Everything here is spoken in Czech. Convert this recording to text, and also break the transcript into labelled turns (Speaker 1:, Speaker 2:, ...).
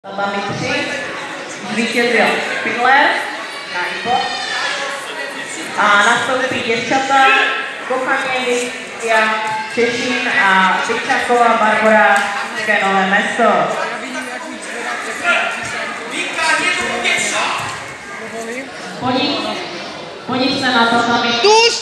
Speaker 1: Tatami 3 zvítězil Fidler na Ivo a nastoupí děvčata Kochaně, Vystia, Češín a Tyčaková Barbora z Nové Mesto. Po nich se na tatami